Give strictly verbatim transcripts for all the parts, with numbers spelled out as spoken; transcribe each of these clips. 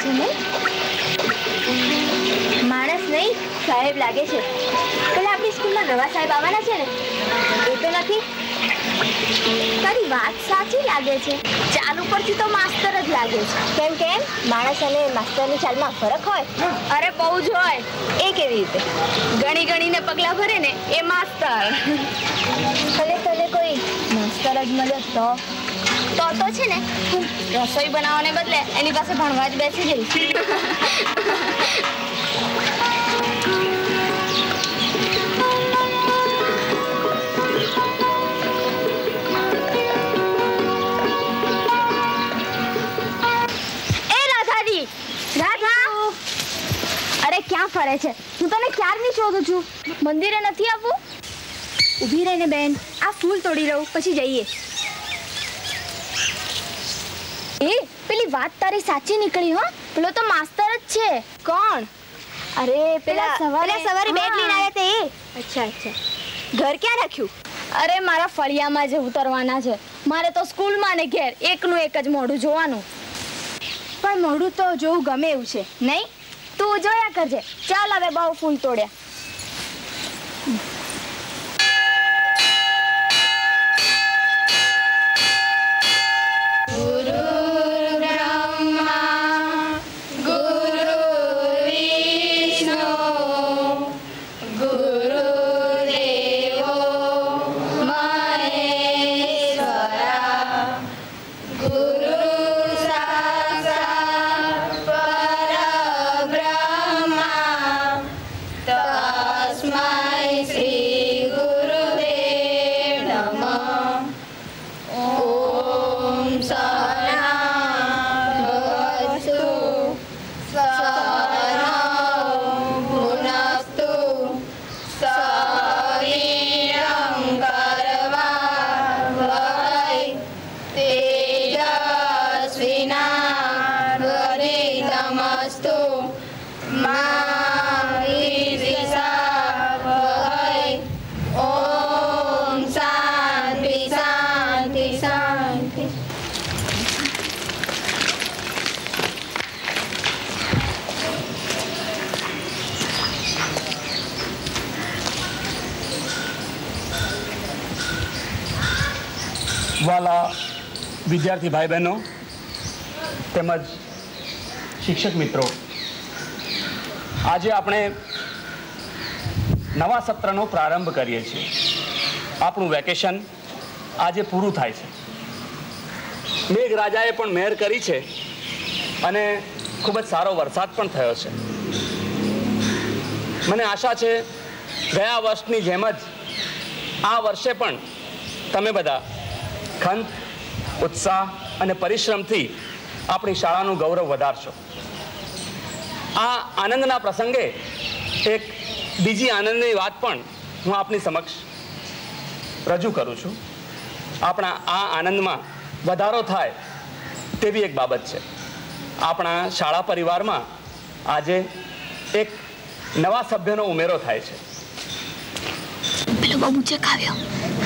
છે ને? માણસ નહીં સાહેબ લાગે છે. પેલા આપણી સ્કૂલમાં નવા સાહેબ આવવાના છે ને, એ તો નથી. તારી વાત સાચી લાગે છે. ચાલ ઉપરથી તો માસ્તર જ લાગે છે. કેમ કેમ માણસ અને માસ્તરની ચાલમાં ફરક હોય? અરે બહુ જ હોય. એ કેવી રીતે? ગણી ગણીને પગલા ભરે ને એ માસ્તર. ભલે તને કોઈ માસ્તર જ મળ્યો તો તો તો છે ને હું રસોઈ બનાવવાને બદલે એની પાસે ભણવા જ બેસી જઈશ. ક્યાં ફરે છે? હું તને ક્યારની શોધું છું. મંદિરે નથી આવવું? ઊભી રહીને બેન, આ ફૂલ તોડી લઉં પછી જઈએ. એ પેલી વાત તારી સાચી નીકળી હો. પેલો તો માસ્તર જ છે. કોણ? અરે પેલા સવારે સવારે બેગ લઈને આવ્યા તે. અચ્છા અચ્છા. ઘર ક્યાં રાખ્યું? અરે મારા ફળિયામાં જ ઉતરવાના છે. મારે તો સ્કૂલમાં ને ઘેર એકનું એક જ મોઢું જોવાનું. પણ મોઢું તો જોવું ગમે એવું છે નહીં? તું જોયા કરજે. ચાલ હવે બહુ ફૂલ તોડ્યા. વાલા વિદ્યાર્થી ભાઈ બહેનો તેમજ શિક્ષક મિત્રો, આજે આપણે નવા સત્રનો પ્રારંભ કરીએ છીએ. આપણું વેકેશન આજે પૂરું થાય છે. મેઘરાજાએ પણ મહેર કરી છે અને ખૂબ જ સારો વરસાદ પણ થયો છે. મને આશા છે ગયા વર્ષની જેમ જ આ વર્ષે પણ તમે બધા ખંત, ઉત્સાહ અને પરિશ્રમથી આપણી શાળાનું ગૌરવ વધારશો. આ આનંદના પ્રસંગે એક બીજી આનંદની વાત પણ હું આપની સમક્ષ રજૂ કરું છું. આપણા આ આનંદમાં વધારો થાય તેવી એક બાબત છે. આપણા શાળા પરિવારમાં આજે એક નવા સભ્યનો ઉમેરો થાય છે. પેલો બબુ ચકાવ્યો.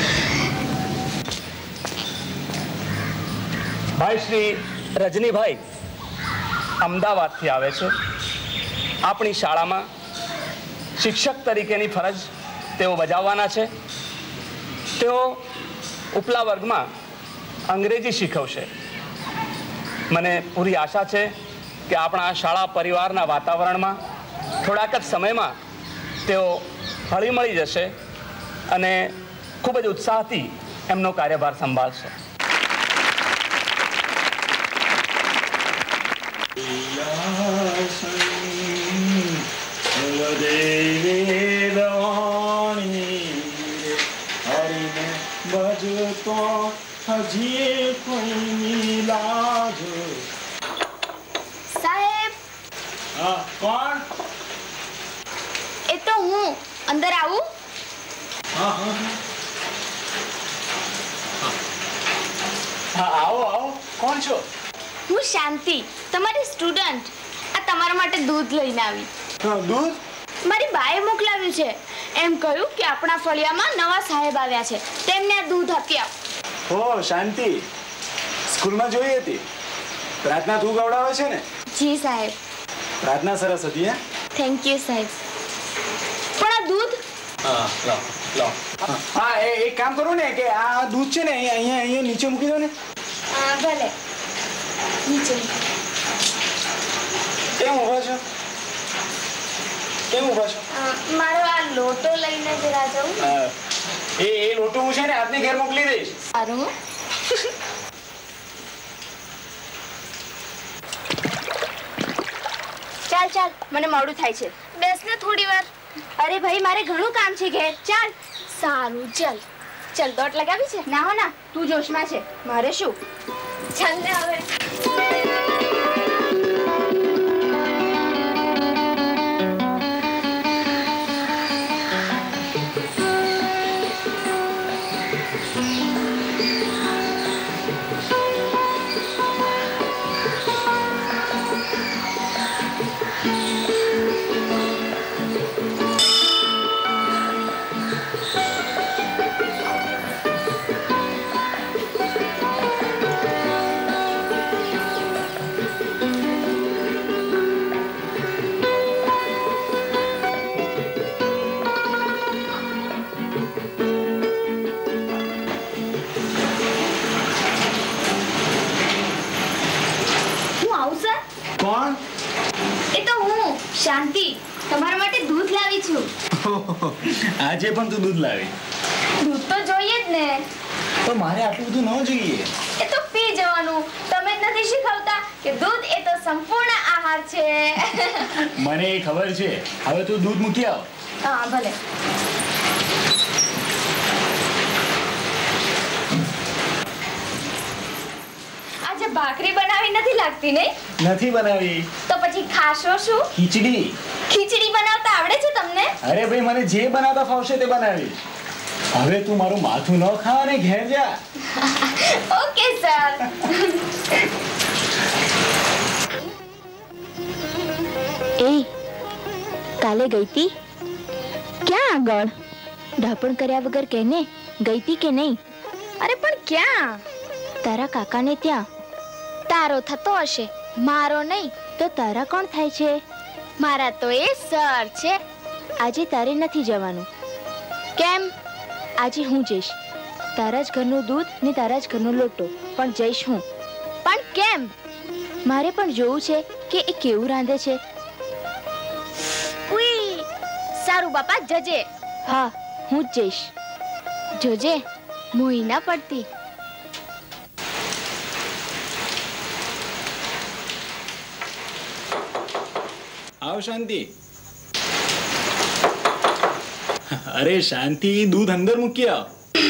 ભાઈ શ્રી રજનીભાઈ અમદાવાદથી આવે છે. આપણી શાળામાં શિક્ષક તરીકેની ફરજ તેઓ બજાવવાના છે. તેઓ ઉપલા વર્ગમાં અંગ્રેજી શીખવશે. મને પૂરી આશા છે કે આપણા શાળા પરિવારના વાતાવરણમાં થોડાક જ સમયમાં તેઓ હળીમળી જશે અને ખૂબ જ ઉત્સાહથી એમનો કાર્યભાર સંભાળશે. સાહેબ. હા, કોણ? એ તો હું. અંદર આવું? હા હા હા, આવો આવો. કોણ છો? હું શાંતિ, તમારી સ્ટુડન્ટ. આ તમારા માટે દૂધ લઈને આવી. હા, દૂધ? મારી બાએ મોકલાવ્યું છે. એમ કહ્યું કે આપણા ફળિયામાં નવા સાહેબ આવ્યા છે, તેમને આ દૂધ આપી આપ. ઓ શાંતિ, સ્કૂલમાં જોઈ હતી. પ્રાર્થના તું ગવડાવે છે ને? જી સાહેબ. પ્રાર્થના સરસ હતી. હે, થેન્ક યુ સાહેબ. પણ આ દૂધ? હા લાવ લાવ. હા એ એક કામ કરો ને કે આ દૂધ છે ને અહીંયા અહીંયા નીચે મૂકી દો ને. હા ભલે. નીચે. કેમ ઊભા છો? કેમ ઊભા છો? મારો આ લોટો લઈને જરા જાઉં. એ એ લોટો હું છે ને આપને ઘેર મોકલી દઈશ. સારું. ચાલ ચાલ, મને મોડું થાય છે. બેસ ને થોડી વાર. અરે ભાઈ, મારે ઘણું કામ છે ઘેર. ચાલ. સારું ચાલ. ચાલ, દોટ લગાવી છે? ના હો ના, તું જોશમાં છે. મારે શું? ચાલ ને હવે. કોણ? એ તો હું, શાંતિ. તમારા માટે દૂધ લાવી છું. આજે પણ તું દૂધ લાવી? દૂધ તો જોઈએ જ ને. તો મારે આટલું બધું ન જોઈએ. એ તો પી જવાનું. તમે જ નથી શીખવતા કે દૂધ એ તો સંપૂર્ણ આહાર છે. મને એ ખબર છે. હવે તું દૂધ મૂકી આવ. હા ભલે. આજે ભાખરી બનાવી નથી લાગતી નહીં? નથી બનાવી. તો પછી ખાશો શું? ખીચડી. ખીચડી બનાવતા આવડે છે તમને? અરે ભાઈ, મને જે બનાવતા ફાવશે તે બનાવીશ. હવે તું મારું માથું ન ખા અને ઘેર જા. Okay sir. એ કાલે ગઈતી? ક્યાં આગળ? ડાપણ કર્યા વગર કેને ગઈતી કે નહીં? અરે પણ ક્યાં? તારા કાકાને ત્યાં. તારો થતો હશે, મારો નહીં તો તારા કોણ થાય છે? મારા તો એ સર છે. આજે તારે નથી જવાનું. કેમ? આજે હું જઈશ. તારા જ ઘરનું દૂધ ને તારા જ ઘરનો લોટો, પણ જઈશ હું. પણ કેમ? મારે પણ જોવું છે કે એ કેવું રાંધે છે. ઉઈ, સારું બાપા, જજે. હા, હું જ જઈશ. જોજે મોહી ના પડતી. આવ શાંતિ. અરે શાંતિ, દૂધ અંદર મૂકી આવ.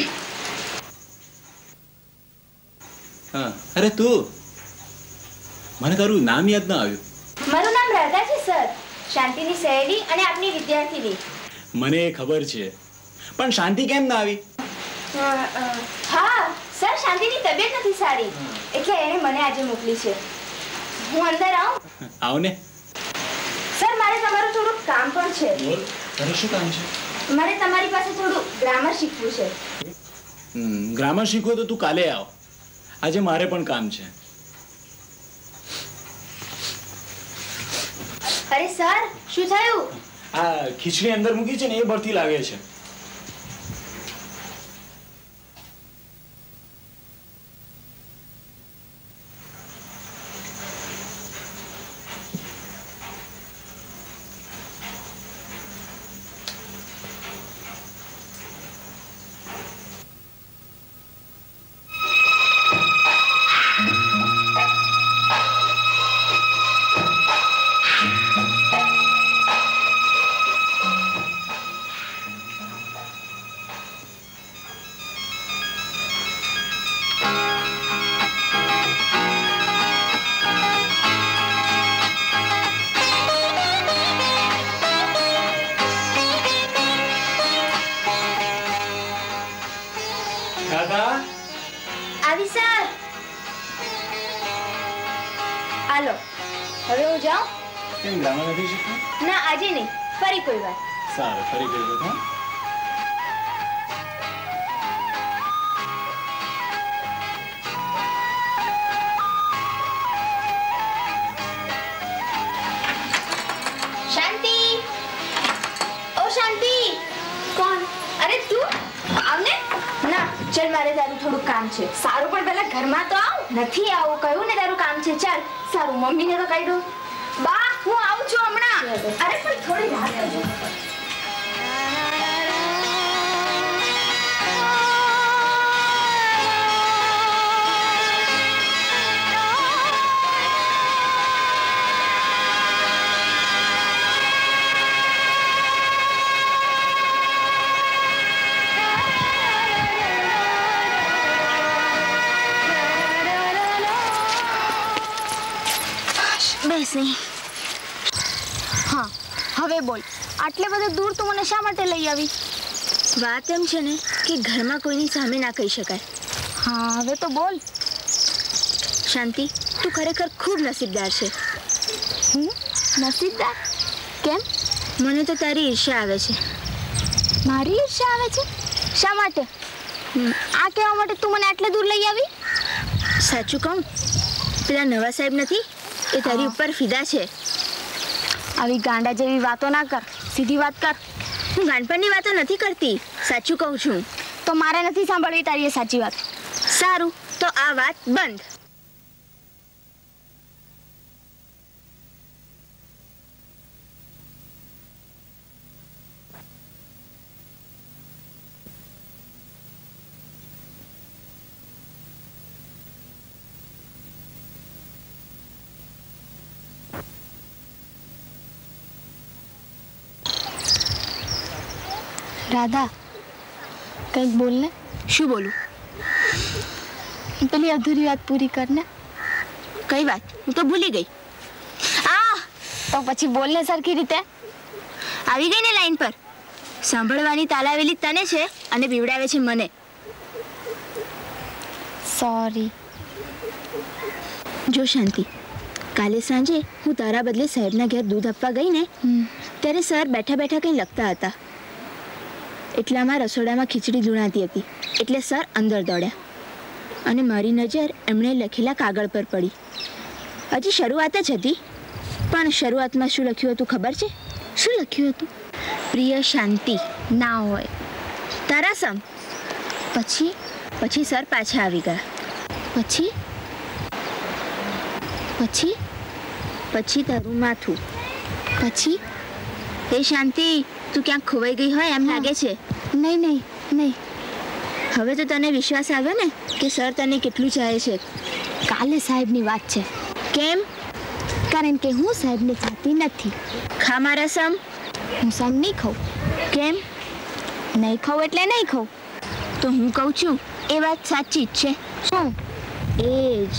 હા, અરે તું, મને તારું નામ યાદ ના આવ્યું. મારું નામ રાધા છે સર. શાંતિની સહેલી અને આપની વિદ્યાર્થીની. મને એ ખબર છે, પણ શાંતિ કેમ ના આવી? હા સર, શાંતિની તબિયત નથી સારી, એટલે એણે મને આજે મોકલી છે. હું અંદર આવું? આવ ને. સર, મારે તમારું થોડું કામ પણ છે. બોલ, તારે શું કામ છે? મારે તમારી પાસે થોડું ગ્રામર શીખવું છે. હમ, ગ્રામર શીખવો તો તું કાલે આવ. આજે મારે પણ કામ છે. અરે સર, શું થયું? આ ખીચડી અંદર મૂકી છે ને એ ભરતી લાગે છે. આવી સર. હાલો, હવે હું જાઉં? કેમ ગ્રામર નથી શીખવું? ના, આજે નહીં, ફરી કોઈ વાર. સારું, ફરી કોઈ વખત. હા, મારે તારું થોડું કામ છે. સારું પણ પહેલા ઘરમાં તો આવ. નથી આવું કહ્યું ને તારું કામ છે. ચાલ. સારું મમ્મીને તો કહી દઉં. બા હું આવું છું હમણાં. અરે પણ થોડી રાહ કરજો. બેસી. હા હવે બોલ. આટલે બધે દૂર તું મને શા માટે લઈ આવી? વાત એમ છે ને કે ઘરમાં કોઈની સામે ના કહી શકાય. હા હવે તો બોલ. શાંતિ, તું ખરેખર ખૂબ નસીબદાર છે. હું નસીબદાર? કેમ? મને તો તારી ઈર્ષ્યા આવે છે. મારી ઈર્ષ્યા આવે છે? શા માટે? આ કહેવા માટે તું મને આટલે દૂર લઈ આવી? સાચું કહું, પેલા નવા સાહેબ નથી, એ તારી ઉપર ફિદા છે. આવી ગાંડા જેવી વાતો ના કર, સીધી વાત કર. હું ગાંડપણની વાતો નથી કરતી, સાચું કહું છું. તો મારે નથી સાંભળવી તારી એ સાચી વાત. સારું, તો આ વાત બંધ. રાધા, કંઈક બોલ ને. શું બોલું? પેલી અધૂરી વાત પૂરી કર ને. કઈ વાત? હું તો ભૂલી ગઈ. આ તો પછી બોલ ને સરખી રીતે. આવી ગઈ ને લાઈન પર. સાંભળવાની તાલાવેલી તને છે અને બીવડાવે છે મને. સોરી. જો શાંતિ, કાલે સાંજે હું તારા બદલે સાહેબના ઘેર દૂધ આપવા ગઈ ને, ત્યારે સર બેઠા બેઠા કંઈ લખતા હતા. એટલામાં રસોડામાં ખીચડી ધૂણાતી હતી, એટલે સર અંદર દોડ્યા અને મારી નજર એમણે લખેલા કાગળ પર પડી. હજી શરૂઆત જ હતી, પણ શરૂઆતમાં શું લખ્યું હતું ખબર છે? શું લખ્યું હતું? પ્રિય શાંતિ. ના હોય. તારા સમ. પછી પછી સર પાછા આવી ગયા. પછી પછી પછી તારું માથું. પછી એ શાંતિ, તું ક્યાંક ખોવાઈ ગઈ હોય એમ લાગે છે. નહીં નહીં નહીં. હવે તો તને વિશ્વાસ આવ્યો ને કે સર તને કેટલું ચાહે છે. કાલે સાહેબની વાત છે. કેમ? કારણ કે હું સાહેબને ચાહતી નથી. ખા મારા સમ. હું સમ નહીં ખાઉં. કેમ? નહીં ખાઉં એટલે નહીં ખાઉં. તો હું કહું છું એ વાત સાચી જ છે. શું? એ જ.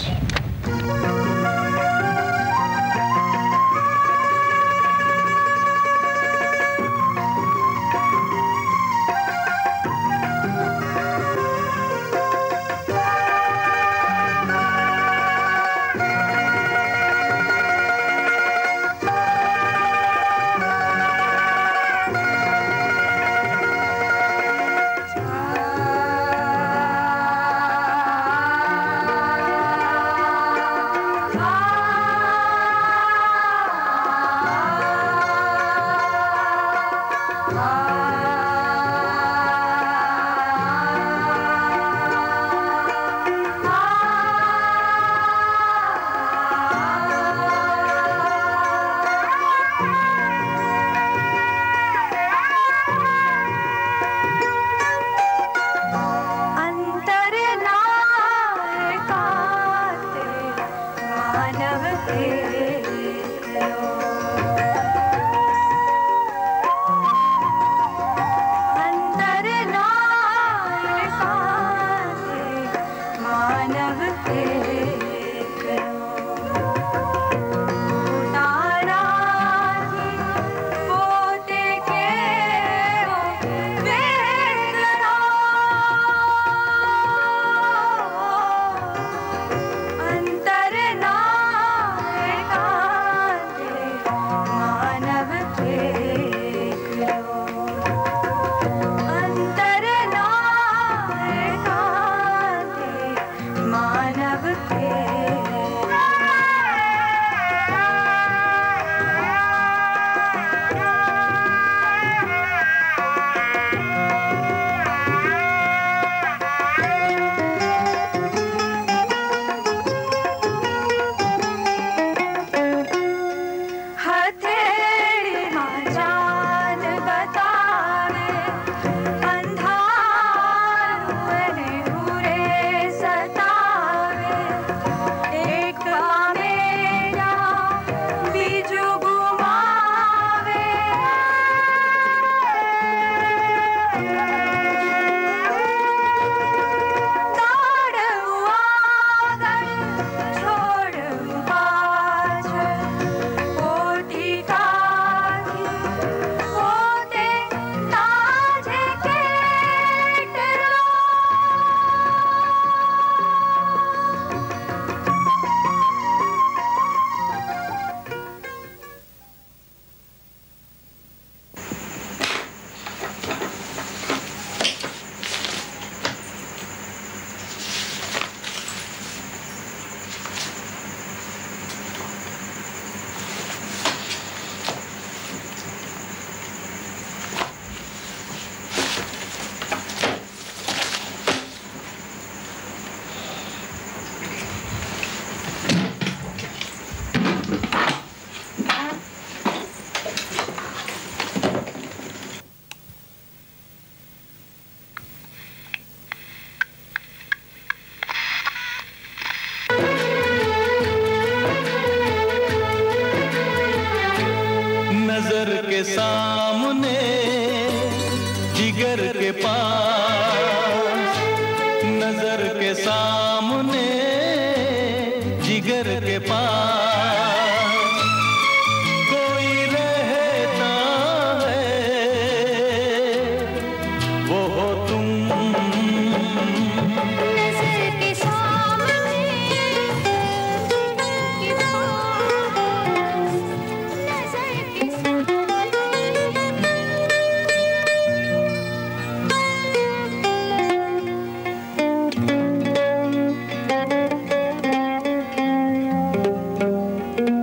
मानव नजर के सामने जिगर के पास, नजर के सामने जिगर के पास कोई रहता है, वो हो तुम। नजर के सामने जिगर के पास, नजर के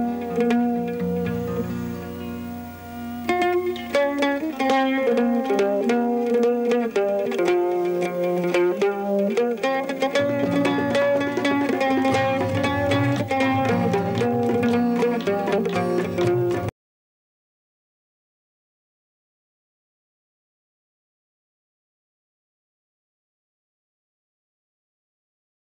सामने